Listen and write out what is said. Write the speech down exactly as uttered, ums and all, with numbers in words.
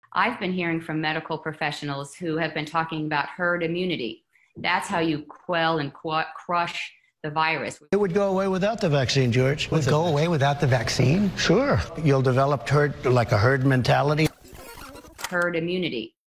I've been hearing from medical professionals who have been talking about herd immunity. That's how you quell and qu- crush the virus. It would go away without the vaccine, George. It would go away without the vaccine? Sure. You'll develop herd, like a herd mentality. Herd immunity.